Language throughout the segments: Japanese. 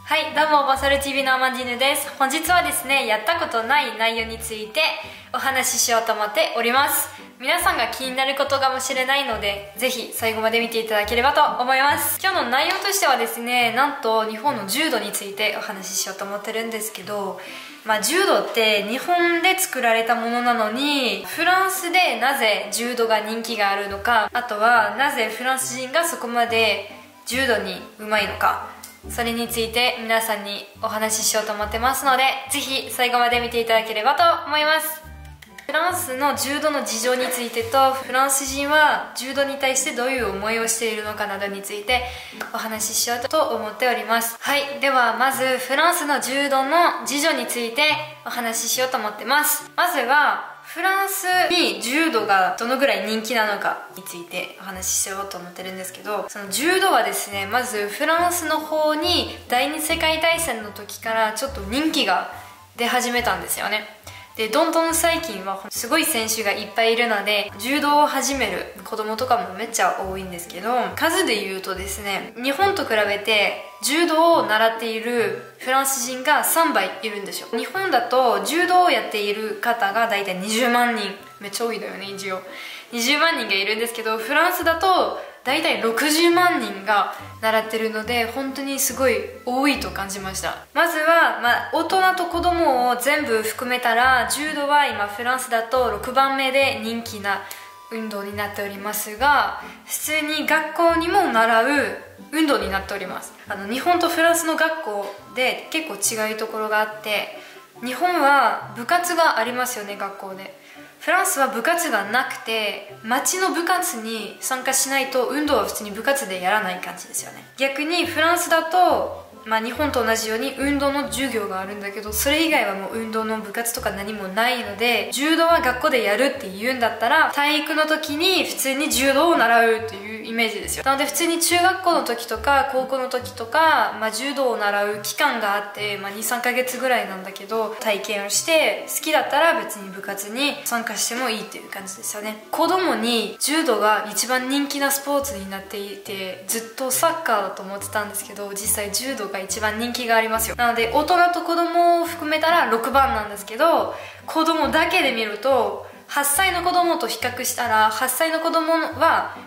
はい、どうもバサル TV のアマンディーヌです。本日はですね、やったことない内容についてお話ししようと思っております。皆さんが気になることかもしれないので、ぜひ最後まで見ていただければと思います。今日の内容としてはですね、なんと日本の柔道についてお話ししようと思ってるんですけど、柔道って日本で作られたものなのに、フランスでなぜ柔道が人気があるのか、あとはなぜフランス人がそこまで柔道に上手いのか、それについて皆さんにお話ししようと思ってますので、ぜひ最後まで見ていただければと思います。フランスの柔道の事情についてと、フランス人は柔道に対してどういう思いをしているのかなどについてお話ししようと思っております。はい、ではまずフランスの柔道の事情についてお話ししようと思ってます。まずはフランスに柔道がどのぐらい人気なのかについてお話ししようと思ってるんですけど、その柔道はですね、まずフランスの方に第二次世界大戦の時からちょっと人気が出始めたんですよね。で、どんどん最近はすごい選手がいっぱいいるので、柔道を始める子供とかもめっちゃ多いんですけど、数で言うとですね、日本と比べて柔道を習っているフランス人が3倍いるんですよ。日本だと柔道をやっている方がだいたい20万人、めっちゃ多いだよね、一応20万人がいるんですけど、フランスだとだいたい60万人が習ってるので、本当にすごい多いと感じました。まずは、大人と子供を全部含めたら、柔道は今フランスだと6番目で人気な運動になっておりますが、普通に学校にも習う運動になっております。日本とフランスの学校で結構違うところがあって、日本は部活がありますよね、学校で。フランスは部活がなくて、町の部活に参加しないと運動は普通に部活でやらない感じですよね。逆にフランスだと、日本と同じように運動の授業があるんだけど、それ以外はもう運動の部活とか何もないので、柔道は学校でやるって言うんだったら、体育の時に普通に柔道を習うっていうイメージですよ。なので普通に中学校の時とか高校の時とか、柔道を習う期間があって、2,3 ヶ月ぐらいなんだけど、体験をして好きだったら別に部活に参加してもいいっていう感じですよね。子供に柔道が一番人気なスポーツになっていて、ずっとサッカーだと思ってたんですけど、実際柔道が一番人気がありますよ。なので大人と子供を含めたら6番なんですけど、子供だけで見ると8歳の子供と比較したら、8歳の子供は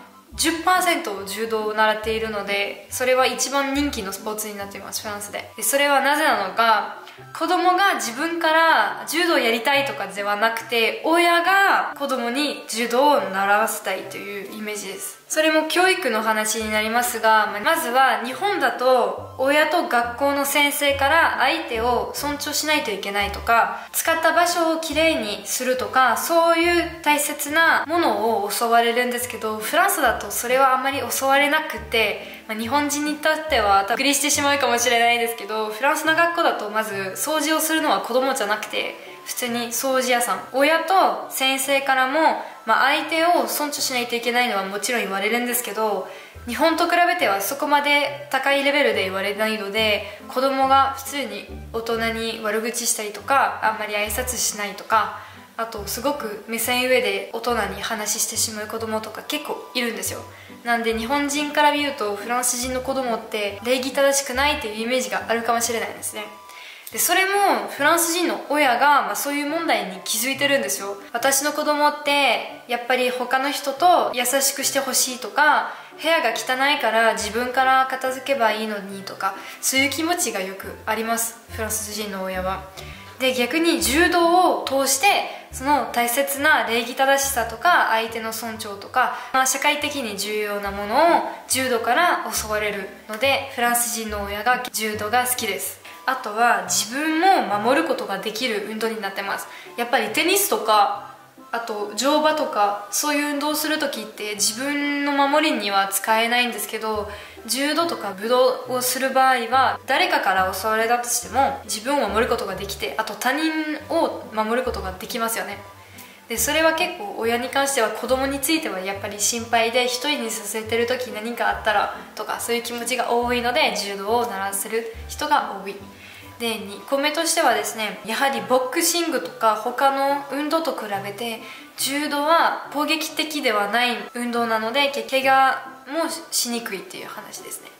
10% 柔道を習っているので、それは一番人気のスポーツになっています、フランスで。それはなぜなのか、子供が自分から柔道やりたいとかではなくて、親が子供に柔道を習わせたいというイメージです。それも教育の話になりますが、まずは日本だと親と学校の先生から相手を尊重しないといけないとか、使った場所をきれいにするとか、そういう大切なものを教われるんですけど、フランスだとそれはあんまり教われなくて、日本人にとってはびっくりしてしまうかもしれないですけど、フランスの学校だとまず掃除をするのは子供じゃなくて、普通に掃除屋さん、親と先生からも、相手を尊重しないといけないのはもちろん言われるんですけど、日本と比べてはそこまで高いレベルで言われないので、子供が普通に大人に悪口したりとか、あんまり挨拶しないとか、あとすごく目線上で大人に話してしまう子供とか結構いるんですよ。なんで日本人から見るとフランス人の子供って礼儀正しくないっていうイメージがあるかもしれないですね。で、それもフランス人の親が、そういう問題に気づいてるんですよ。私の子供ってやっぱり他の人と優しくしてほしいとか、部屋が汚いから自分から片付けばいいのにとか、そういう気持ちがよくあります、フランス人の親は。で、逆に柔道を通してその大切な礼儀正しさとか相手の尊重とか、社会的に重要なものを柔道から教われるので、フランス人の親が柔道が好きです。あとは自分も守ることができる運動になってます。やっぱりテニスとか、あと乗馬とか、そういう運動をする時って自分の守りには使えないんですけど、柔道とか武道をする場合は誰かから襲われたとしても自分を守ることができて、あと他人を守ることができますよね。で、それは結構親に関しては、子供についてはやっぱり心配で、一人にさせてる時何かあったらとか、そういう気持ちが多いので柔道を習わせる人が多い。で、2個目としてはですね、やはりボクシングとか他の運動と比べて柔道は攻撃的ではない運動なので、怪我もしにくいっていう話ですね。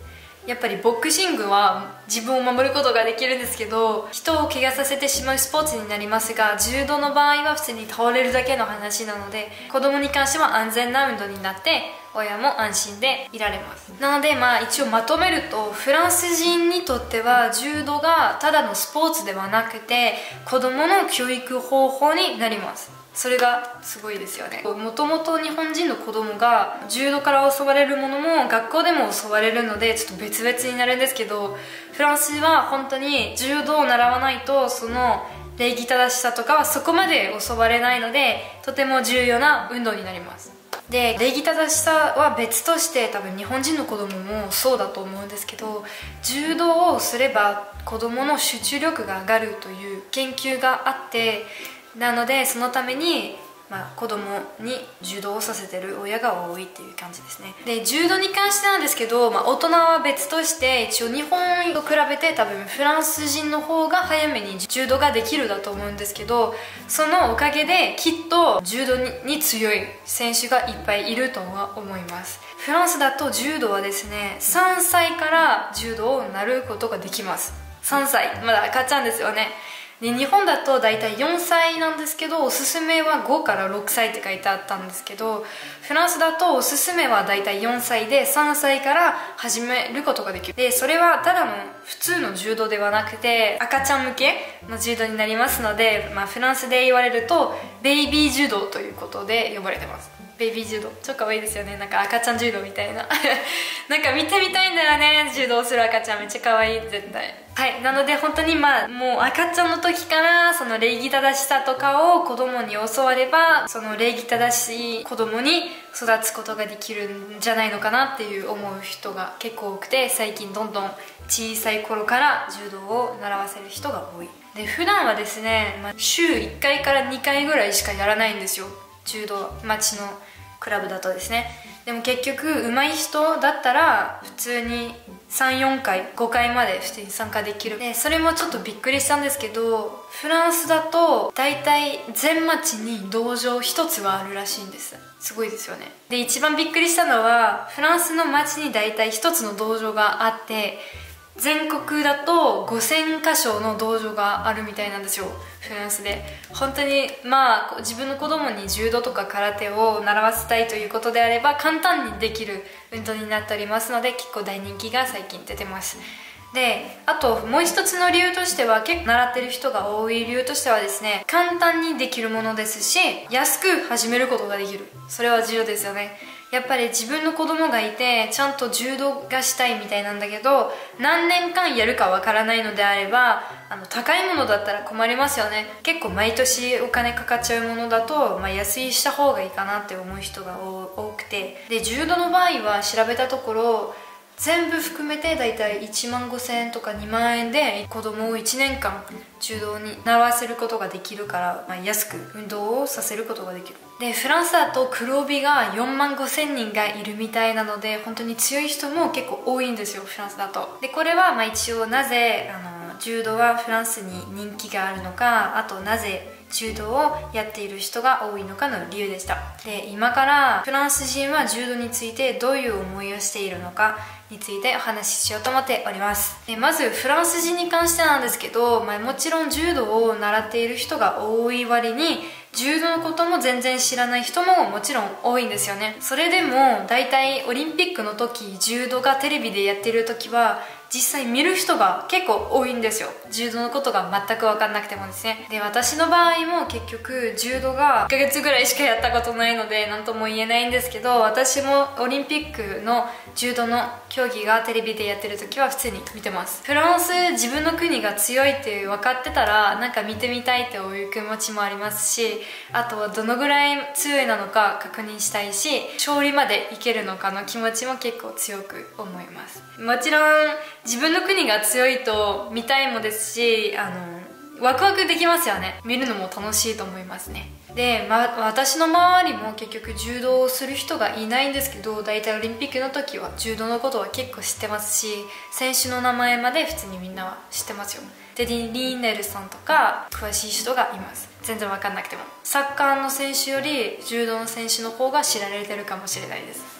やっぱりボクシングは自分を守ることができるんですけど、人を怪我させてしまうスポーツになりますが、柔道の場合は普通に倒れるだけの話なので、子供に関しては安全な運動になって親も安心でいられます。なので一応まとめると、フランス人にとっては柔道がただのスポーツではなくて子供の教育方法になります。それがすごいですよね。もともと日本人の子供が柔道から教われるものも学校でも教われるのでちょっと別々になるんですけど、フランスは本当に柔道を習わないとその礼儀正しさとかはそこまで教われないので、とても重要な運動になります。で、礼儀正しさは別として多分日本人の子供もそうだと思うんですけど、柔道をすれば子供の集中力が上がるという研究があって、なのでそのために、子供に柔道をさせてる親が多いっていう感じですね。で、柔道に関してなんですけど、大人は別として一応日本と比べて多分フランス人の方が早めに柔道ができるだと思うんですけど、そのおかげできっと柔道に強い選手がいっぱいいるとは思います。フランスだと柔道はですね、3歳から柔道を習うことができます。3歳、まだ赤ちゃんですよね。で、日本だと大体4歳なんですけど、おすすめは5から6歳って書いてあったんですけど、フランスだとおすすめは大体4歳で3歳から始めることができる。で、それはただの普通の柔道ではなくて赤ちゃん向けの柔道になりますので、フランスで言われるとベイビー柔道ということで呼ばれてます。ベイビー柔道超可愛いですよね。なんか赤ちゃん柔道みたいななんか見てみたいんだよね、柔道する赤ちゃんめっちゃ可愛い、絶対。はい、なので本当にもう赤ちゃんの時からその礼儀正しさとかを子供に教われば、その礼儀正しい子供に育つことができるんじゃないのかなっていう思う人が結構多くて、最近どんどん小さい頃から柔道を習わせる人が多い。で、普段はですね、週1回から2回ぐらいしかやらないんですよ、柔道。町のクラブだとですね。でも結局上手い人だったら普通に3、4回5回まで普通に参加できる。で、それもちょっとびっくりしたんですけど、フランスだと大体全町に道場1つはあるらしいんです。すごいですよね。で、一番びっくりしたのはフランスの町に大体1つの道場があって、全国だと5000箇所の道場があるみたいなんですよ、フランスで。本当に自分の子供に柔道とか空手を習わせたいということであれば簡単にできる運動になっておりますので、結構大人気が最近出てます。で、あともう一つの理由としては、結構習ってる人が多い理由としてはですね、簡単にできるものですし、安く始めることができる。それは重要ですよね。やっぱり自分の子供がいてちゃんと柔道がしたいみたいなんだけど、何年間やるかわからないのであれば、高いものだったら困りますよね。結構毎年お金かかっちゃうものだと、安いした方がいいかなって思う人が多くて。で、柔道の場合は調べたところ、全部含めてだいたい1万5000円とか2万円で子供を1年間柔道に習わせることができるから、安く運動をさせることができる。で、フランスだと黒帯が4万5000人がいるみたいなので、本当に強い人も結構多いんですよ、フランスだと。で、これは一応なぜ柔道はフランスに人気があるのか、あとなぜ柔道をやっている人が多いのかの理由でした。で、今からフランス人は柔道についてどういう思いをしているのかについてお話ししようと思っております。で、まずフランス人に関してなんですけど、もちろん柔道を習っている人が多い割に、柔道のことも全然知らない人ももちろん多いんですよね。それでも大体オリンピックの時、柔道がテレビでやってる時は実際見る人が結構多いんですよ。柔道のことが全く分かんなくてもですね。で、私の場合も結局柔道が1ヶ月ぐらいしかやったことないので何とも言えないんですけど、私もオリンピックの柔道の競技がテレビでやってる時は普通に見てます。フランス、自分の国が強いって分かってたらなんか見てみたいっていう気持ちもありますし、あとはどのぐらい強いなのか確認したいし、勝利までいけるのかの気持ちも結構強く思います。もちろん自分の国が強いと見たいもですし、ワクワクできますよね。見るのも楽しいと思いますね。で、私の周りも結局柔道をする人がいないんですけど、大体オリンピックの時は柔道のことは結構知ってますし、選手の名前まで普通にみんなは知ってますよ。テディ・リーネルさんとか詳しい人がいます。全然分かんなくても。サッカーの選手より柔道の選手の方が知られてるかもしれないです。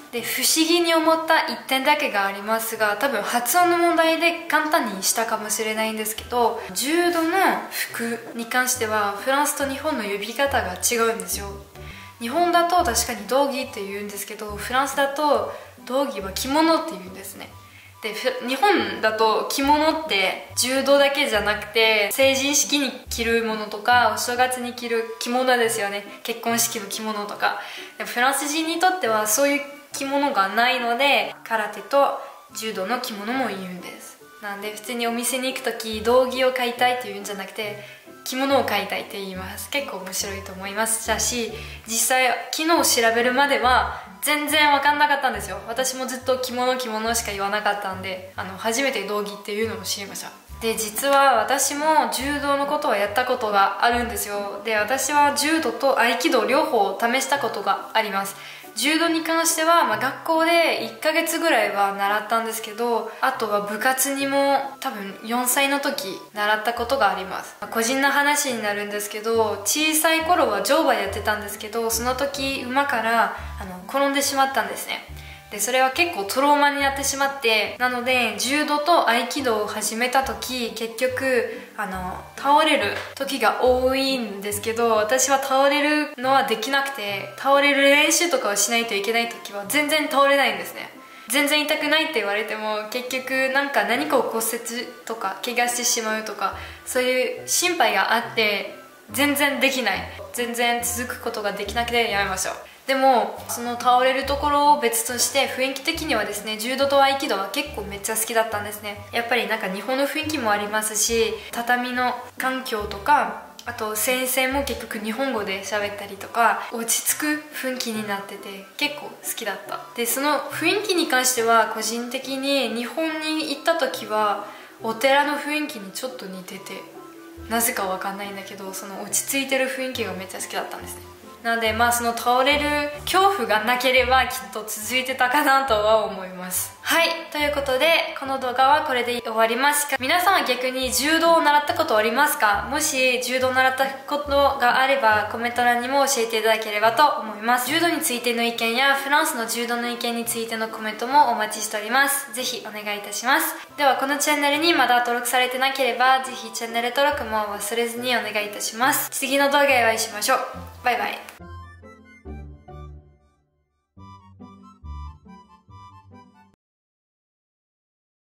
で不思議に思った1点だけがありますが、多分発音の問題で簡単にしたかもしれないんですけど、柔道の服に関してはフランスと日本の呼び方が違うんですよ。日本だと確かに道着って言うんですけど、フランスだと道着は着物って言うんですね。で日本だと着物って柔道だけじゃなくて、成人式に着るものとかお正月に着る着物ですよね。結婚式の着物とか。でフランス人にとってはそういう着物がないので、空手と柔道の着物も言うんです。なんで普通にお店に行く時道着を買いたいって言うんじゃなくて、着物を買いたいって言います。結構面白いと思いますし、実際昨日調べるまでは全然分かんなかったんですよ。私もずっと着物しか言わなかったんで、初めて道着っていうのを知りました。で実は私も柔道のことをやったことがあるんですよ。で私は柔道と合気道両方試したことがあります。柔道に関しては、学校で1ヶ月ぐらいは習ったんですけど、あとは部活にも多分4歳の時習ったことがあります。個人の話になるんですけど、小さい頃は乗馬やってたんですけど、その時馬から転んでしまったんですね。でそれは結構トラウマになってしまって、なので柔道と合気道を始めた時、結局倒れる時が多いんですけど、私は倒れるのはできなくて、倒れる練習とかをしないといけない時は全然倒れないんですね。全然痛くないって言われても、結局何かを骨折とか怪我してしまうとか、そういう心配があって全然できない、全然続くことができなくてやめましょう。でもその倒れるところを別として、雰囲気的にはですね、柔道と合気道は結構めっちゃ好きだったんですね。やっぱり日本の雰囲気もありますし、畳の環境とか、あと先生も結局日本語で喋ったりとか、落ち着く雰囲気になってて結構好きだった。でその雰囲気に関しては、個人的に日本に行った時はお寺の雰囲気にちょっと似てて、なぜかわかんないんだけど、その落ち着いてる雰囲気がめっちゃ好きだったんですね。なのでその倒れる恐怖がなければきっと続いてたかなとは思います。はい、ということでこの動画はこれで終わりますが、皆さんは逆に柔道を習ったことありますか？もし柔道を習ったことがあればコメント欄にも教えていただければと思います。柔道についての意見やフランスの柔道の意見についてのコメントもお待ちしております。ぜひお願いいたします。ではこのチャンネルにまだ登録されてなければ、ぜひチャンネル登録も忘れずにお願いいたします。次の動画でお会いしましょう。バイバイ。